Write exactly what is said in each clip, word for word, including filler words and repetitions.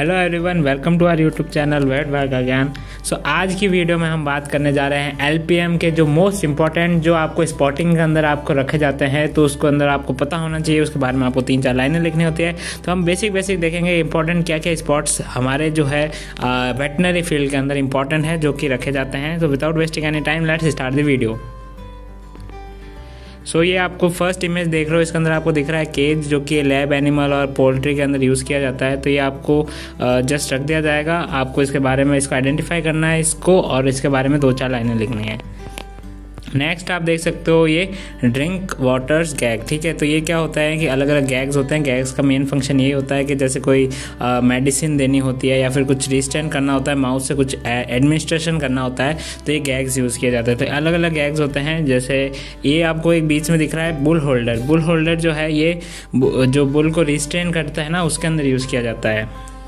Hello everyone, welcome to our YouTube channel vet भाई का ज्ञान। सो आज की वीडियो में हम बात करने जा रहे हैं एलपीएम के जो मोस्ट इंपॉर्टेंट जो आपको स्पॉटिंग के अंदर आपको रखे जाते हैं, तो उसको अंदर आपको पता होना चाहिए। उसके बारे में आपको तीन चार लाइनें लिखनी होती है। तो हम बेसिक बेसिक देखेंगे इंपॉर्टेंट क्या क्या स्पॉट्स हमारे जो है वेटनरी फील्ड के अंदर इंपॉर्टेंट है जो कि रखे जाते हैं। तो without wasting any time let's start the video. So so, ये आपको फर्स्ट इमेज देख रहे हो, इसके अंदर आपको दिख रहा है केज, जो कि लैब एनिमल और पोल्ट्री के अंदर यूज़ किया जाता है। तो ये आपको जस्ट रख दिया जाएगा। आपको इसके बारे में इसको आइडेंटिफाई करना है इसको, और इसके बारे में दो चार लाइनें लिखनी है। नेक्स्ट आप देख सकते हो ये ड्रिंक वाटर्स गैग, ठीक है। तो ये क्या होता है कि अलग अलग गैग्स होते हैं। गैग्स का मेन फंक्शन ये होता है कि जैसे कोई मेडिसिन देनी होती है या फिर कुछ रिस्टेन करना होता है, माउथ से कुछ एडमिनिस्ट्रेशन करना होता है, तो ये गैग्स यूज़ किए जाते हैं। तो अलग अलग गैग्स होते हैं। जैसे ये आपको एक बीच में दिख रहा है बुल होल्डर। बुल होल्डर जो है ये जो बुल को रिस्टेन करता है ना, उसके अंदर यूज़ किया जाता है।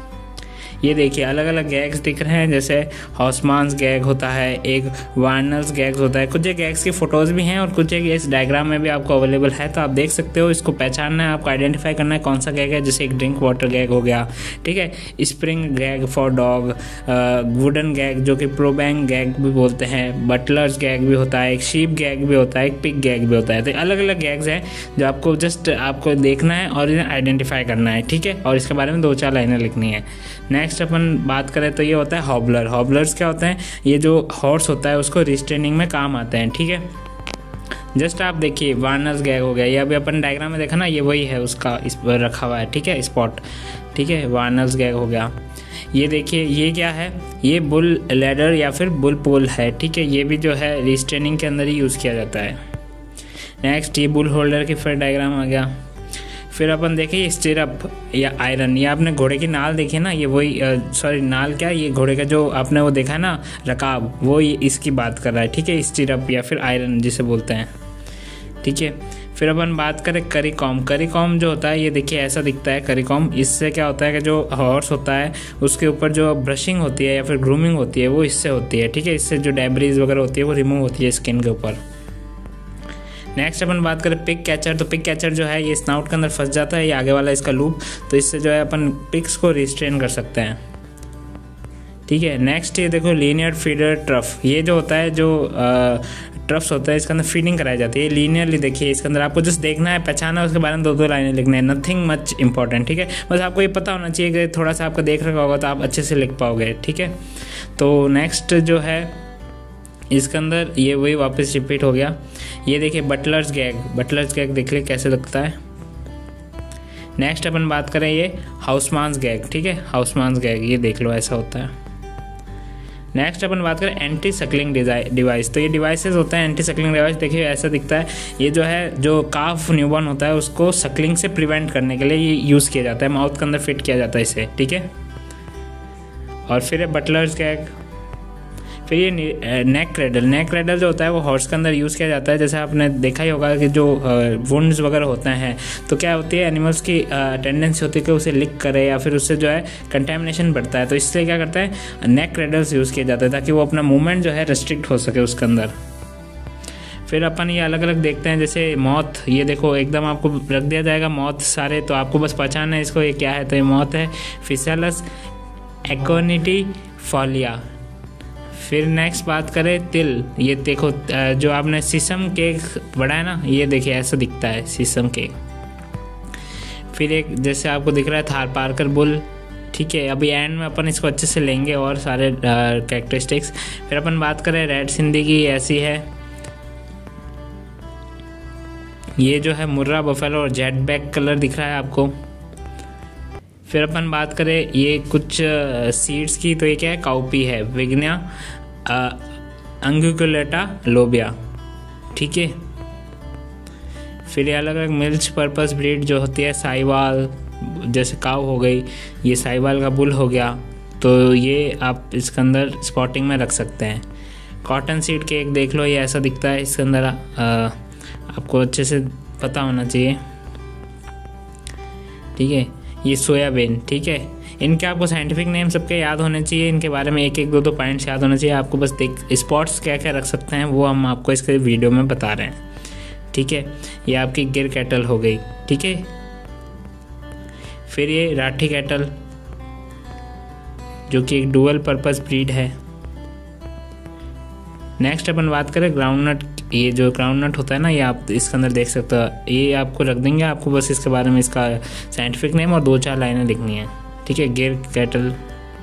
ये देखिए अलग अलग गैग्स दिख रहे हैं, जैसे हॉसमान्स गैग होता है, एक वार्नर्स गैग्स होता है। कुछ गैग्स की फोटोज़ भी हैं और कुछ एक इस डायग्राम में भी आपको अवेलेबल है। तो आप देख सकते हो, इसको पहचानना है, आपको आइडेंटिफाई करना है कौन सा गैग है। जैसे एक ड्रिंक वाटर गैग हो गया, ठीक है, spring gag for dog, wooden gag जो कि प्रोबैंग गैग भी बोलते हैं, बटलर्स गैग भी होता है, एक शीप गैग भी होता है, एक पिग गैग भी होता है। तो अलग अलग गैग्स हैं जो आपको जस्ट आपको देखना है और इन्हें आइडेंटिफाई करना है, ठीक है, और इसके बारे में दो चार लाइनें लिखनी है। नेक्स्ट अपन बात करें तो ये होता है हॉबलर। हॉबलर्स क्या होते हैं? ये जो हॉर्स होता है उसको रिस्ट्रेनिंग में काम आते हैं, ठीक है। जस्ट आप देखिए वार्नर्स गैग हो गया, ये अभी अपन डायग्राम में देखा ना, ये वही है उसका इस पर रखा हुआ है, ठीक है, स्पॉट, ठीक है, वार्नर्स गैग हो गया। ये देखिए ये क्या है? ये बुल लैडर या फिर बुल पोल है, ठीक है। ये भी जो है रिस्ट्रेनिंग के अंदर ही यूज़ किया जाता है। नेक्स्ट ये बुल होल्डर की फिर डायग्राम आ गया। फिर अपन देखें स्टिरअप या आयरन। ये आपने घोड़े की नाल देखी ना, ये वही सॉरी नाल क्या, ये घोड़े का जो आपने वो देखा है ना रकाब, वो ये इसकी बात कर रहा है, ठीक है, स्टिरअप या फिर आयरन जिसे बोलते हैं, ठीक है। फिर अपन बात करें करीकॉम। करीकॉम जो होता है ये देखिए ऐसा दिखता है करीकॉम। इससे क्या होता है कि जो हॉर्स होता है उसके ऊपर जो ब्रशिंग होती है या फिर ग्रूमिंग होती है वो इससे होती है, ठीक है। इससे जो डेब्रीज वगैरह होती है वो रिमूव होती है स्किन के ऊपर। नेक्स्ट अपन बात करें पिग कैचर। तो पिग कैचर जो है ये स्नाउट के अंदर फंस जाता है, ये आगे वाला इसका लूप, तो इससे जो है अपन पिग्स को रिस्ट्रेन कर सकते हैं, ठीक है। नेक्स्ट ये देखो लीनियर फीडर ट्रफ। ये जो होता है जो ट्रफ्स होता है इसके अंदर फीडिंग कराई जाती है। लीनियरली देखिए इसके अंदर आपको जस्ट देखना है, पहचाना है, उसके बारे में दो दो लाइनें लिखना है, नथिंग मच इंपॉर्टेंट, ठीक है। बस आपको ये पता होना चाहिए कि थोड़ा सा आपका देख रखा होगा तो आप अच्छे से लिख पाओगे, ठीक है। तो नेक्स्ट जो है इसके अंदर ये वही वापस रिपीट हो गया। ये देखिए बटलर्स गैग। बटलर्स गैग देख ले कैसे लगता है। नेक्स्ट अपन बात करें ये हाउसमान्स गैग, ठीक है, हाउसमान्स गैग, ये देख लो ऐसा होता है। नेक्स्ट अपन बात करें एंटी सकलिंग डिवाइस। तो ये डिवाइसेस होता है एंटी सकलिंग डिवाइस, देखिए ऐसा दिखता है। ये जो है जो काफ न्यूबॉर्न होता है उसको सकलिंग से प्रिवेंट करने के लिए ये यूज़ किया जाता है, माउथ के अंदर फिट किया जाता है इसे, ठीक है। और फिर है बटलर्स गैग। फिर ये नेक क्रेडल। नेक क्रेडल जो होता है वो हॉर्स के अंदर यूज़ किया जाता है। जैसे आपने देखा ही होगा कि जो वुंड्स वगैरह होते हैं तो क्या होती है, एनिमल्स की टेंडेंसी होती है कि उसे लिक करे या फिर उससे जो है कंटेमिनेशन बढ़ता है, तो इसलिए क्या करता है नेक क्रेडल्स यूज़ किए जाते हैं ताकि वो अपना मूवमेंट जो है रिस्ट्रिक्ट हो सके उसके अंदर। फिर अपन ये अलग अलग देखते हैं, जैसे मौत। ये देखो एकदम आपको रख दिया जाएगा मौत सारे, तो आपको बस पहचानना है इसको ये क्या है। तो ये मौत है फिसेलस एकोनिटिफोलिया। फिर नेक्स्ट बात करें तिल। ये देखो जो आपने सीसम केक बड़ा है ना, ये देखिए ऐसा दिखता है सीसम केक। फिर एक जैसे आपको दिख रहा है थार पार्कर बुल, ठीक है। अभी एंड में अपन इसको अच्छे से लेंगे और सारे कैरेक्टरिस्टिक्स। फिर अपन बात करें रेड सिंधी की, ऐसी है। ये जो है मुर्रा बफेलो और जेट बैक कलर दिख रहा है आपको। फिर अपन बात करें ये कुछ सीड्स की, तो ये क्या है, काउपी है, विग्निया अंगुकुलेटा लोबिया, ठीक है। फिर ये अलग अलग मिल्च पर्पस ब्रीड जो होती है, साहिवाल जैसे काऊ हो गई, ये साहिवाल का बुल हो गया, तो ये आप इसके अंदर स्पॉटिंग में रख सकते हैं। कॉटन सीड केक देख लो, ये ऐसा दिखता है इसके अंदर, आ, आपको अच्छे से पता होना चाहिए, ठीक है। ये सोयाबीन, ठीक है। इनके आपको साइंटिफिक नेम सबके याद होने चाहिए, इनके बारे में एक एक दो दो पॉइंट्स याद होने चाहिए आपको। बस देख स्पॉट्स क्या क्या रख सकते हैं वो हम आपको इसके वीडियो में बता रहे हैं, ठीक है। ये आपकी गिर कैटल हो गई, ठीक है। फिर ये राठी कैटल, जो कि एक डुअल पर्पस ब्रीड है। नेक्स्ट अपन बात करें ग्राउंडनट। ये जो ग्राउंडनट होता है ना, ये आप इसके अंदर देख सकते हो, ये आपको रख देंगे, आपको बस इसके बारे में इसका साइंटिफिक नेम और दो चार लाइनें लिखनी है, ठीक है। गिर कैटल।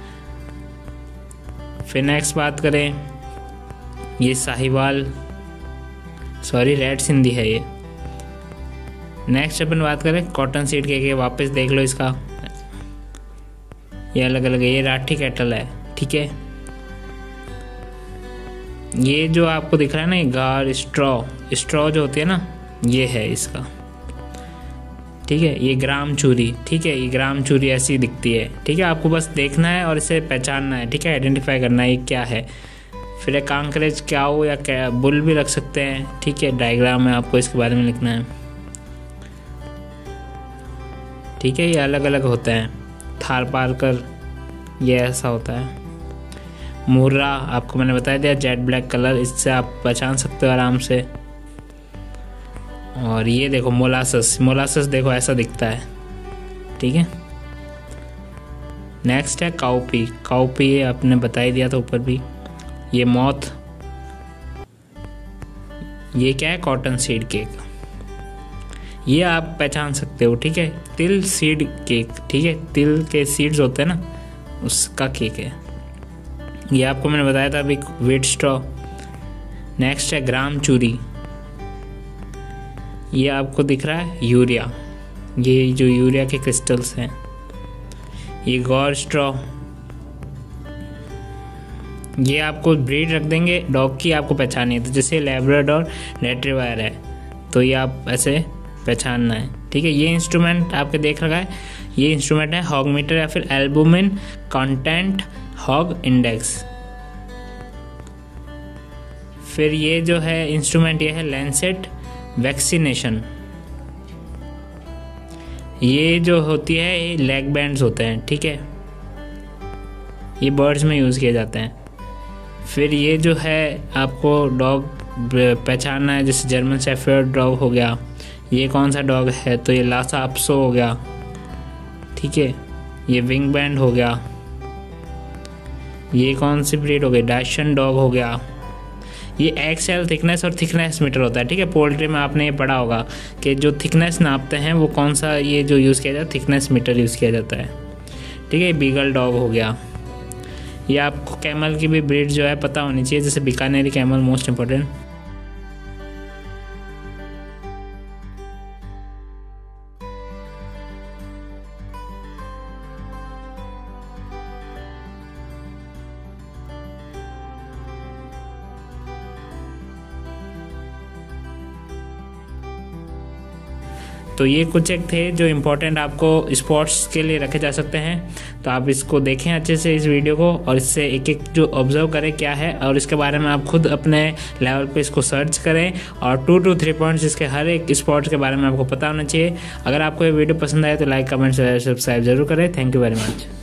फिर नेक्स्ट बात करें, ये साहिवाल, सॉरी रेड सिंधी है ये। नेक्स्ट अपन बात करें कॉटन सीड के, के वापस देख लो इसका, ये अलग अलग है। ये राठी कैटल है, ठीक है। ये जो आपको दिख रहा है ना, ये गार स्ट्रॉ स्ट्रॉ जो होती है ना, ये है इसका, ठीक है। ये ग्राम चूरी, ठीक है, ये ग्राम चूरी ऐसी दिखती है, ठीक है। आपको बस देखना है और इसे पहचानना है, ठीक है, आइडेंटिफाई करना है ये क्या है। फिर एक कांकरेज क्याऊ या क्या बुल भी रख सकते हैं, ठीक है। डायग्राम में आपको इसके बारे में लिखना है, ठीक है। ये अलग अलग होते हैं। थार पारकर, ये ऐसा होता है। मुर्रा आपको मैंने बता दिया, जेट ब्लैक कलर, इससे आप पहचान सकते हो आराम से। और ये देखो मोलासस, मोलासस देखो ऐसा दिखता है, ठीक है। नेक्स्ट है काउपी। काउपी ये आपने बता ही दिया था ऊपर भी। ये मौत, ये क्या है, कॉटन सीड केक, ये आप पहचान सकते हो, ठीक है। तिल सीड केक, ठीक है, तिल के सीड्स होते हैं ना, उसका केक है ये, आपको मैंने बताया था अभी, व्हीट स्ट्रॉ। नेक्स्ट है ग्राम चूरी, ये आपको दिख रहा है यूरिया, ये जो यूरिया के क्रिस्टल्स हैं। ये गौर स्ट्रॉ, ये आपको ब्रीड रख देंगे डॉग की, आपको पहचानी है, तो जैसे लैब्राडोर रिट्रीवर है तो ये आप ऐसे पहचानना है, ठीक है। ये इंस्ट्रूमेंट आपके देख रखा है, ये इंस्ट्रूमेंट है हॉग मीटर या फिर एल्बुमिन कंटेंट हॉग इंडेक्स। फिर ये जो है इंस्ट्रूमेंट, ये है लैंसेट वैक्सीनेशन। ये जो होती है ये लेग बैंड्स होते हैं, ठीक है, ये बर्ड्स में यूज़ किए जाते हैं। फिर ये जो है आपको डॉग पहचानना है, जैसे जर्मन शेफर्ड डॉग हो गया, ये कौन सा डॉग है, तो ये लासा अपसो हो गया, ठीक है। ये विंग बैंड हो गया, ये कौन सी ब्रीड हो गई, डैशन डॉग हो गया। ये एक्सेल थिकनेस और थिकनेस मीटर होता है, ठीक है। पोल्ट्री में आपने ये पढ़ा होगा कि जो थिकनेस नापते हैं वो कौन सा, ये जो यूज़ किया जाता है थिकनेस मीटर यूज़ किया जाता है, ठीक है। बीगल डॉग हो गया। ये आपको कैमल की भी ब्रीड जो है पता होनी चाहिए, जैसे बीकानेरी कैमल मोस्ट इम्पोर्टेंट। तो ये कुछ एक थे जो इम्पोर्टेंट आपको स्पोर्ट्स के लिए रखे जा सकते हैं, तो आप इसको देखें अच्छे से इस वीडियो को, और इससे एक एक जो ऑब्जर्व करें क्या है, और इसके बारे में आप खुद अपने लेवल पे इसको सर्च करें, और टू टू थ्री पॉइंट्स इसके हर एक स्पोर्ट्स के बारे में आपको पता होना चाहिए। अगर आपको ये वीडियो पसंद आए तो लाइक कमेंट सब्सक्राइब जरूर करें। Thank you very much.